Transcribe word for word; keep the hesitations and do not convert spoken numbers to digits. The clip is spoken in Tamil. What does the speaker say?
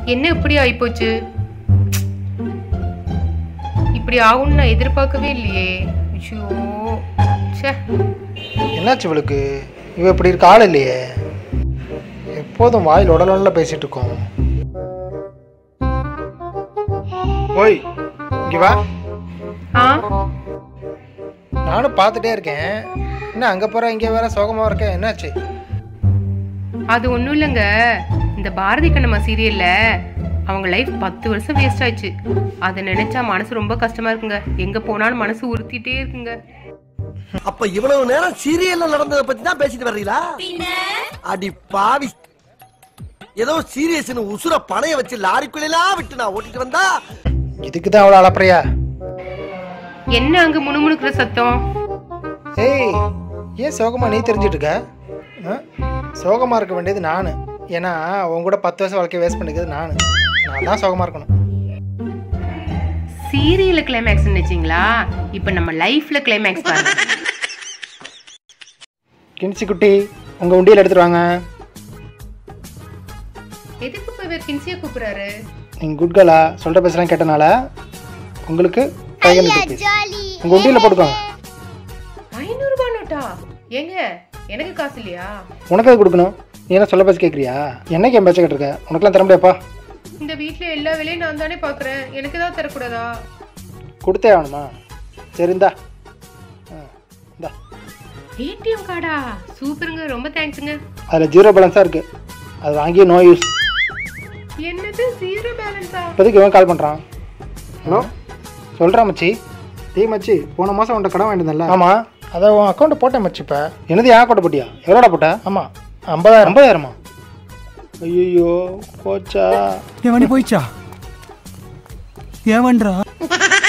என்ன இப்படி ஆயிப்போச்சு? இப்படி ஆகும்னு நான் எதிர்பார்க்கவே இல்லையே. ஐயோ ச்சே. என்னாச்சு இவளுக்கு? இவ இப்படி இருக்க ஆள் இல்லையே. எப்போதும் வாயில் உடலுள்ள பேசிட்டு இருக்கோம். ஓய் இங்க வா. ஆ நானும் பார்த்துட்டே இருக்கேன். என்ன அங்கே போகிற இங்கே வேற சோகமாக இருக்க? என்னாச்சு? அது ஒன்றும் இல்லைங்க. இந்த பாரதி கண்ணம்மா சீரியல்ல அவங்க லைஃப் பத்து வருஷம் வேஸ்ட் ஆயிடுச்சு. அதை நினைச்சா மனசு ரொம்ப கஷ்டமா இருக்குங்க. எங்க போனாலும் மனசு உறுத்திட்டே இருக்குங்க. அப்ப இவ்வளவு நேரம் சீரியல்ல நடந்ததை பத்தி தான் பேசிட்டு வர்றீங்களா? அடி பாவி, ஏதோ சீரியஸ்னு உசுர பணைய வச்சு லாரிக்குள்ளெல்லாம் விட்டு நான் ஓட்டிட்டு வந்தா இதுக்கு தான் அவ்வளோ அளப்பறையா? என்ன அங்க முணுமுணுக்கிற சத்தம்? ஏய், ஏன் சோகமா நீ தெரிஞ்சிட்டு இருக்க? சோகமா இருக்க வேண்டியது நான். ஏன்னா உன் கூட பத்து வருஷம் வாழ்க்கையை வேஸ்ட் பண்ணிக்கிறது நான். நான் தான் சோகமா இருக்கணும். சீரியல்ல கிளைமேக்ஸ் நினைச்சீங்களா? இப்போ நம்ம லைஃப்ல கிளைமேக்ஸ் பாருங்க. கின்சி குட்டி, உங்க உண்டியல் எடுத்துட்டு வாங்க. எதுக்கு போய் வேற கின்சியா கூப்பிடுறாரு? நீங்க குட் கேர்லா, சொல்ற பேசலாம் கேட்டனால உங்களுக்கு ஃபைவ் ஹண்ட்ரட் ருபீஸ் உங்க உண்டியல போட்டுக்கோங்க. ஐநூறு ரூபாய் நோட்டா? ஏங்க எனக்கு காசு இல்லையா? உனக்கு அது கொடுக்கணும். நீ என்ன சொல்ல பேச கேட்குறியா? என்னைக்கு என் பேச்ச கேட்டிருக்க? உனக்குலாம் தர முடியாப்பா. இந்த வீட்ல எல்லா வேலையும் நான் தானே பாக்குறேன். எனக்கு தான் தரக்கூடாதா? கொடுத்தே ஆகணுமா? சரி இந்தா. இந்தா ஏடிஎம் கார்டா? சூப்பருங்க, ரொம்ப தேங்க்ஸுங்க. அதில் ஜீரோ பேலன்ஸாக இருக்குது. அது வாங்கி நோ யூஸ். என்னது ஜீரோ பேலன்ஸா? இப்போதைக்கு இவன் கால் பண்ணுறான். ஹலோ, சொல்கிறா மச்சி. டீ மச்சி, போன மாதம் உன்ட்ட கடன் வாங்கியிருந்தேன்ல? ஆமாம், அதை உன் அக்கௌண்ட்டை போட்டேன் மச்சி. இப்போ என்னது என் அக்கௌண்ட்டை போட்டியா? எவ்வளோடா போட்டேன்? ஆமாம், ஐம்பதாயிரம். ஐம்பதாயிரமா? ஐயோ போச்சா. ஏவனி போயிச்சா? ஏவன்றா?